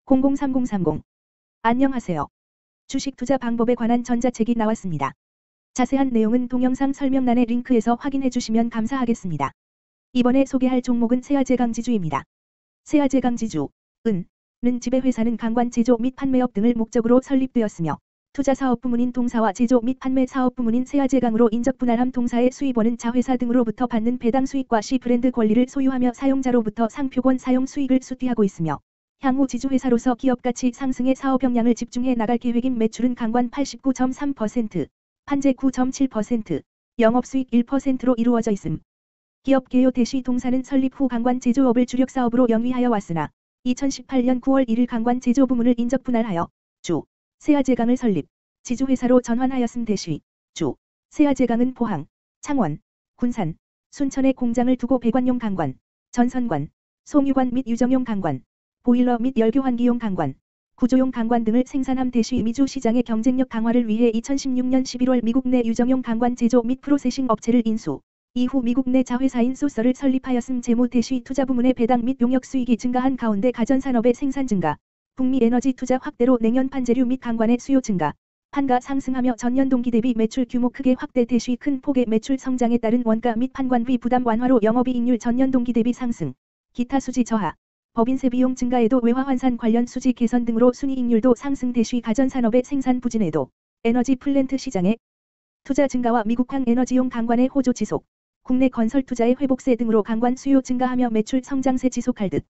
003030. 안녕하세요. 주식 투자 방법에 관한 전자책이 나왔습니다. 자세한 내용은 동영상 설명란의 링크에서 확인해 주시면 감사하겠습니다. 이번에 소개할 종목은 세아제강지주입니다. 세아제강지주, 는 지배회사는 강관 제조 및 판매업 등을 목적으로 설립되었으며 투자사업 부문인 동사와 제조 및 판매 사업 부문인 세아제강으로 인적 분할함 동사의 수입원은 자회사 등으로부터 받는 배당 수익과 시 브랜드 권리를 소유하며 사용자로부터 상표권 사용 수익을 수취하고 있으며 향후 지주회사로서 기업가치 상승에 사업 역량을 집중해 나갈 계획인. 매출은 강관 89.3%, 판재 9.7%, 영업수익 1%로 이루어져 있음. 기업 개요 대시 동사는 설립 후 강관 제조업을 주력 사업으로 영위하여 왔으나 2018년 9월 1일 강관 제조 부문을 인적 분할하여 주 세아제강을 설립, 지주회사로 전환하였음. 대시 주 세아제강은 포항, 창원, 군산, 순천에 공장을 두고 배관용 강관, 전선관, 송유관 및 유정용 강관, 보일러 및 열교환기용 강관, 구조용 강관 등을 생산함. 대시 미주 시장의 경쟁력 강화를 위해 2016년 11월 미국 내 유정용 강관 제조 및 프로세싱 업체를 인수, 이후 미국 내 자회사인 소서를 설립하였음. 재무 대시 투자 부문의 배당 및 용역 수익이 증가한 가운데 가전산업의 생산 증가, 북미 에너지 투자 확대로 냉연 판재류 및 강관의 수요 증가, 판가 상승하며 전년 동기 대비 매출 규모 크게 확대. 대시 큰 폭의 매출 성장에 따른 원가 및 판관비 부담 완화로 영업이익률 전년 동기 대비 상승, 기타 수지 저하, 법인세 비용 증가에도 외화 환산 관련 수지 개선 등으로 순이익률도 상승. 대시 가전산업의 생산 부진에도 에너지 플랜트 시장의 투자 증가와 미국항 에너지용 강관의 호조 지속, 국내 건설 투자의 회복세 등으로 강관 수요 증가하며 매출 성장세 지속할 듯.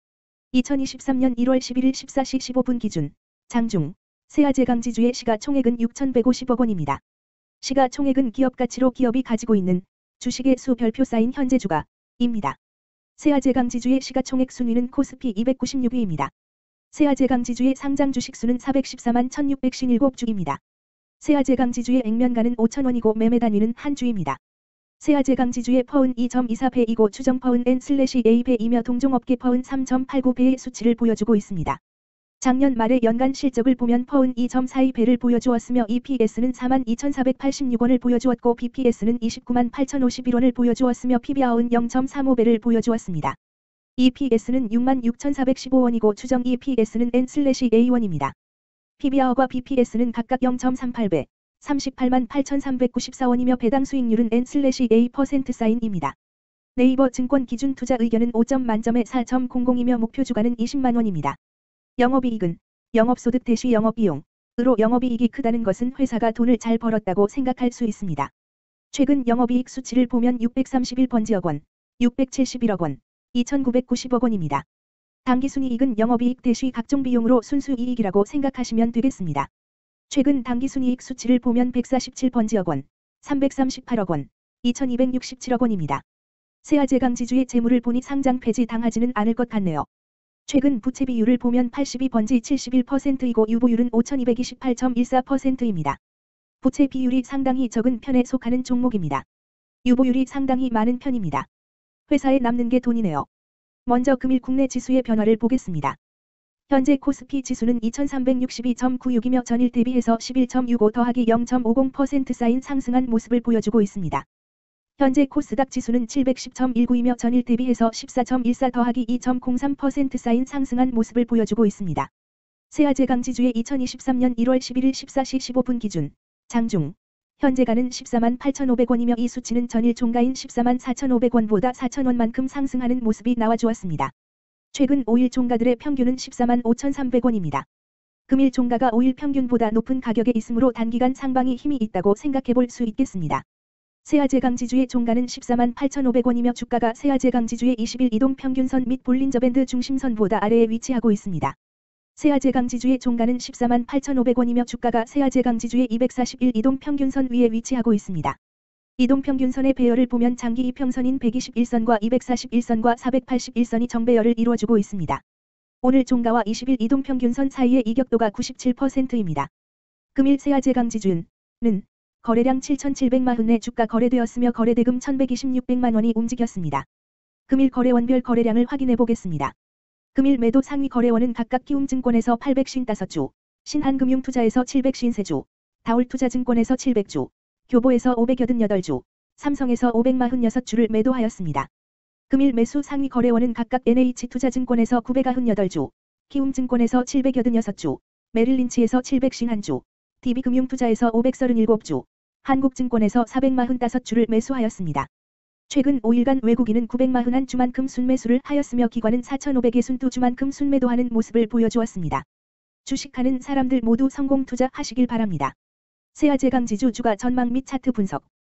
2023년 1월 11일 14시 15분 기준 장중 세아제강지주의 시가총액은 6,150억 원입니다. 시가총액은 기업가치로 기업이 가지고 있는 주식의 수 별표 쌓인 현재 주가입니다. 세아제강지주의 시가총액 순위는 코스피 296위입니다. 세아제강지주의 상장 주식수는 414만 1,657주입니다. 세아제강지주의 액면가는 5,000원이고 매매 단위는 한 주입니다. 세아제강지주의 퍼은 2.24배이고 추정 퍼은 N/A배이며 동종업계 퍼은 3.89배의 수치를 보여주고 있습니다. 작년 말의 연간 실적을 보면 퍼은 2.42배를 보여주었으며 EPS는 42,486원을 보여주었고 BPS는 298,051원을 8,051원을 보여주었으며 PBR은 0.35배를 보여주었습니다. EPS는 66,415원이고 추정 EPS는 N/A1입니다. PBR과 BPS는 각각 0.38배, 388,394원이며 배당 수익률은 N/A% 사인입니다. 네이버 증권 기준 투자 의견은 5점 만점에 4.00이며 목표 주가는 20만원입니다. 영업이익은 영업소득 대시 영업비용으로 영업이익이 크다는 것은 회사가 돈을 잘 벌었다고 생각할 수 있습니다. 최근 영업이익 수치를 보면 631번지억 원, 671억 원, 2,990억 원입니다. 당기순이익은 영업이익 대시 각종 비용으로 순수이익이라고 생각하시면 되겠습니다. 최근 당기순이익 수치를 보면 147번지억 원, 338억 원, 2,267억 원입니다. 세아제강지주의 재물을 보니 상장 폐지 당하지는 않을 것 같네요. 최근 부채 비율을 보면 82번지 71%이고 유보율은 5,228.14%입니다. 부채 비율이 상당히 적은 편에 속하는 종목입니다. 유보율이 상당히 많은 편입니다. 회사에 남는 게 돈이네요. 먼저 금일 국내 지수의 변화를 보겠습니다. 현재 코스피 지수는 2362.96이며 전일 대비해서 11.65 더하기 0.50% 쌓인 상승한 모습을 보여주고 있습니다. 현재 코스닥 지수는 710.19이며 전일 대비해서 14.14 더하기 2.03% 쌓인 상승한 모습을 보여주고 있습니다. 세아제강지주의 2023년 1월 11일 14시 15분 기준 장중 현재가는 14만 8,500원이며 이 수치는 전일 종가인 14만 4,500원보다 4,000원만큼 상승하는 모습이 나와주었습니다. 최근 5일 종가들의 평균은 14만 5,300원입니다. 금일 종가가 5일 평균보다 높은 가격에 있으므로 단기간 상방이 힘이 있다고 생각해 볼 수 있겠습니다. 세아제강지주의 종가는 14만 8,500원이며 주가가 세아제강지주의 20일 이동평균선 및 볼린저밴드 중심선보다 아래에 위치하고 있습니다. 세아제강지주의 종가는 14만 8,500원이며 주가가 세아제강지주의 241 이동평균선 위에 위치하고 있습니다. 이동평균선의 배열을 보면 장기 이평선인 121선과 241선과 481선이 정배열을 이루어주고 있습니다. 오늘 종가와 20일 이동평균선 사이의 이격도가 97%입니다. 금일 세아제강지주는 거래량 7,740회 주가 거래되었으며 거래대금 1,126백만원이 움직였습니다. 금일 거래원별 거래량을 확인해 보겠습니다. 금일 매도 상위 거래원은 각각 키움증권에서 855주, 신한금융투자에서 753주, 다올투자증권에서 700주, 교보에서 588주, 삼성에서 546주를 매도하였습니다. 금일 매수 상위 거래원은 각각 NH투자증권에서 998주, 키움증권에서 786주, 메릴린치에서 751주, DB금융투자에서 537주, 한국증권에서 445주를 매수하였습니다. 최근 5일간 외국인은 941주만큼 순매수를 하였으며 기관은 4,562주만큼 순매도하는 모습을 보여주었습니다. 주식하는 사람들 모두 성공 투자하시길 바랍니다. 세아제강지주 주가 전망 및 차트 분석